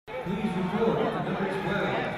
Please report to number 12.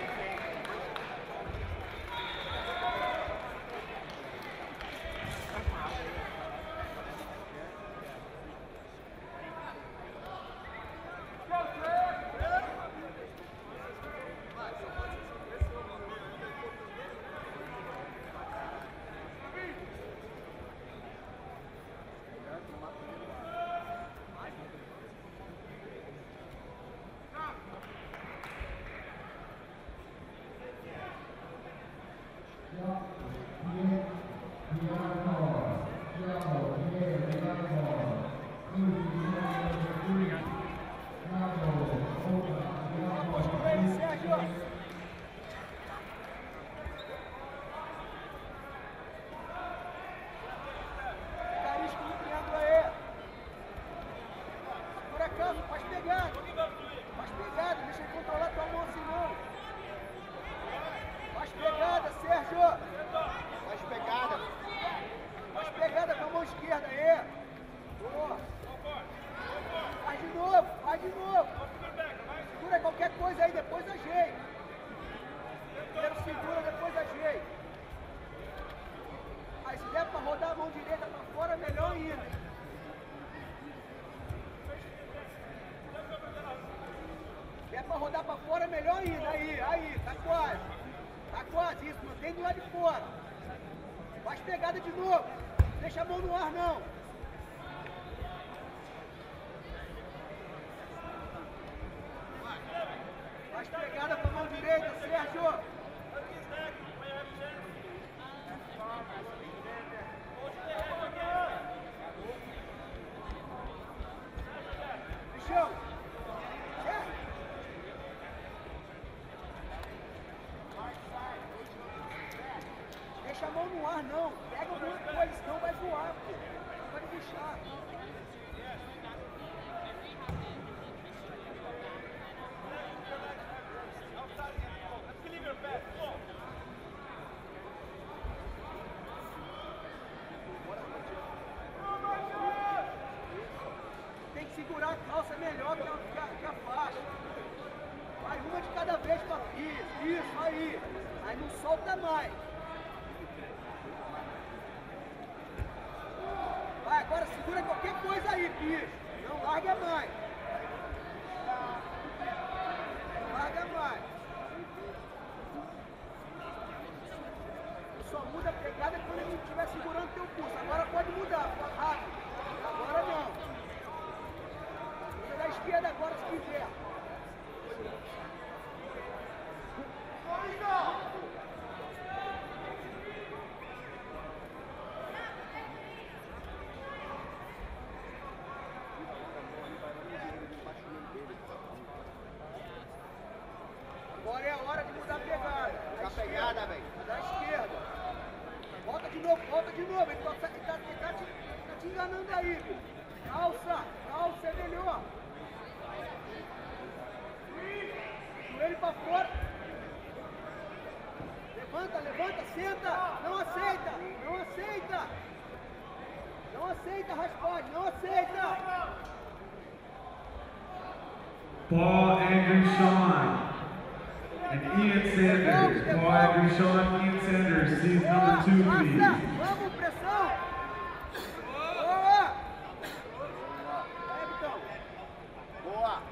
Deixa a mão no ar, não. Pega alguma coisa, senão vai voar, pô. Pode deixar. Tem que segurar a calça melhor que a faixa. Vai uma de cada vez pra isso, aí. Aí não solta mais. Vai, agora segura qualquer coisa aí, bicho. Não larga mais. Não larga mais. Só muda a pegada quando ele estiver segurando teu pulso. Agora pode mudar, rápido. Agora não. Muda da esquerda agora se quiser. Agora é a hora de mudar a pegada. Mudar a pegada, velho. Da esquerda. Volta de novo. Ele tá te enganando aí, filho. Calça, é melhor. Joelho pra fora. Levanta, senta. Não aceita, raspagem, não aceita. Paul Andrew Sean and Ian Sanders. Paul Andrew Sean, Ian Sanders, seats number 2, please. Vamos, pressão. Boa. Aí, Vitão. Boa.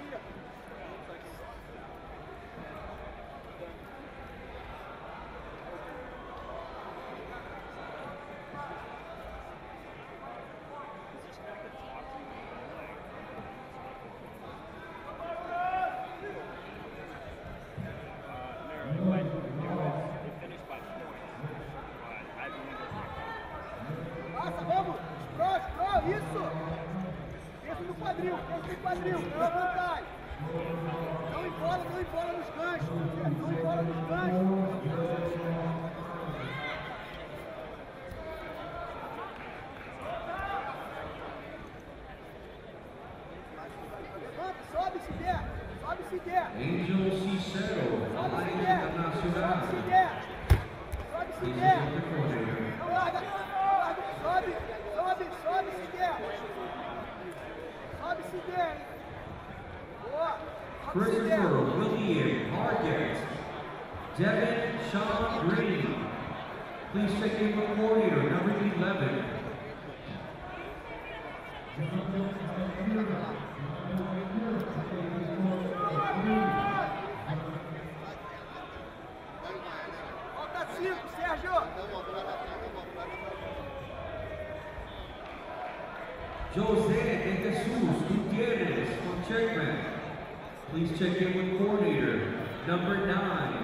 Passa, vamos. Espró, isso. Pensa no quadril, não é vantagem. Não embola nos ganchos. Não embola nos ganchos. Levanta, sobe se der. Angel Cicero, Alliance Internacional. Sobe se der. Não larga. Sobe se der. Sobe se der, hein. Boa. Christopher William Hargett. Devin Sean Green. Please check in with coordinator number 11. Falta 5, Sérgio. Jose de Jesus Gutierrez from Checkman. Please check in with coordinator number 9.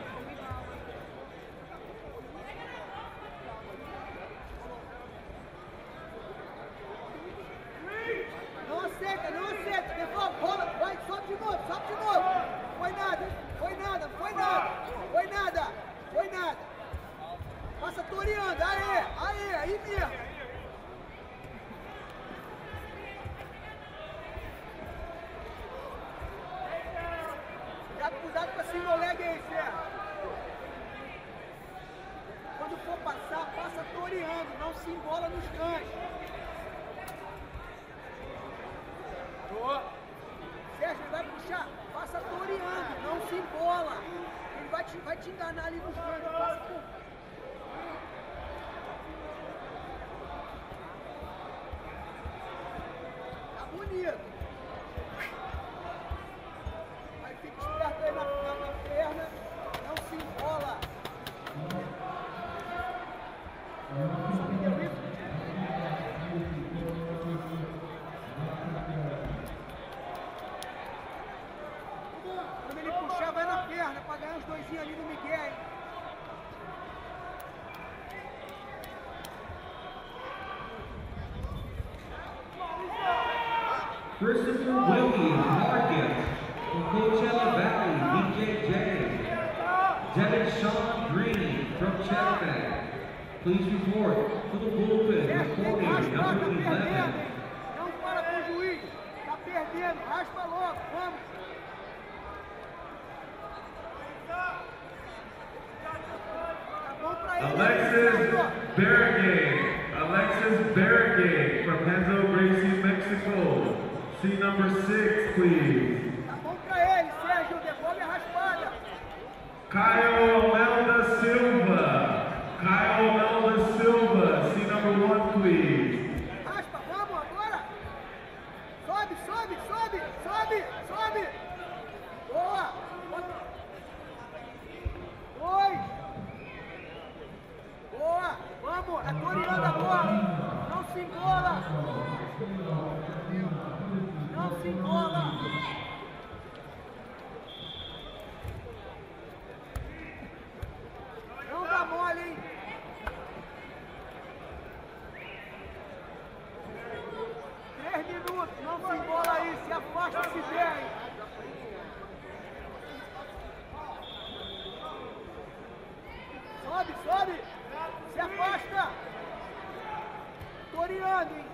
Não aceita, não aceita. Devolve, rola, vai, sobe de novo, sobe de novo. Foi nada, foi nada, foi nada, foi nada, foi nada. Passa toreando, aí mesmo. Cuidado com a single leg aí, Sérgio. Quando for passar, passa toreando, não se embola nos ganchos. Sérgio, ele vai puxar, passa toreando, não se embola. Ele vai te enganar ali nos ganchos. Passa por... Tá bonito. Aí fica esperto aí na perna, não se embola. Entendeu isso? Quando ele puxar, vai na perna, pra ganhar uns doisinhos ali no Miguel, hein? Christopher William Hargett from Coachella Valley, BJJ. Devin Sean Green from Checkman. Please report for the bullpen, coordinator number 11. Não para com o juiz, tá perdendo, raspa logo, vamos. Tá bom pra ele. Alexis Barrigate from Penzo Gracie, Mexico. See number 6, please. Tá bom pra ele, Sérgio, devolve a raspada. Kyle Melda Silva. See number 1, please. Raspa, vamos agora. Sobe. Boa. 2. Boa, vamos, é toreando agora. Não se embola. Não se embola. Não dá mole, hein? Minutos, não se embola aí, se afasta se der, hein? Sobe, se afasta. Toreando, hein?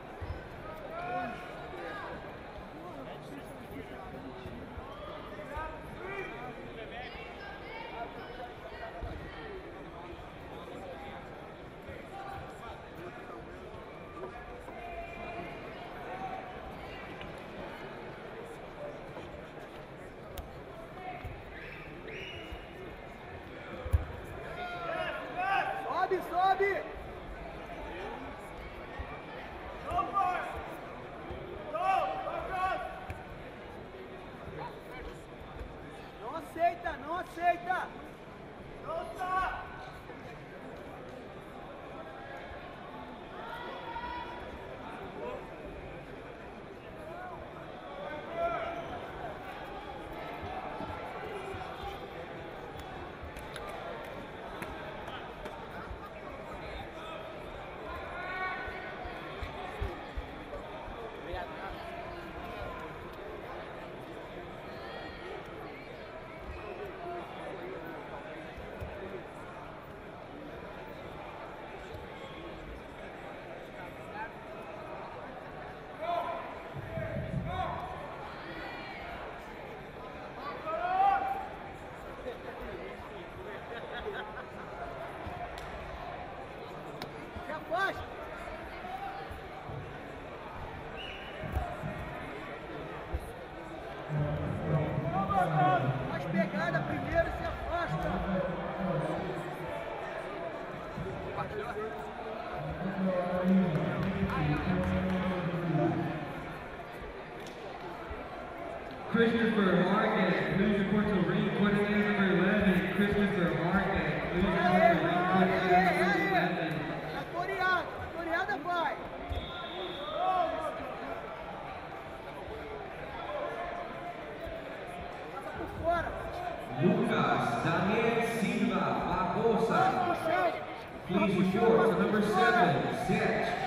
Sobe! Não aceita! Christopher Morgan, please report to ring coordinator number 11. Christopher Morgan, please report to ring coordinator number 11. Tá toreada, pai. Passa por fora. Lucas Daniel Silva Barbosa, Vamos, please report to number 7, Zach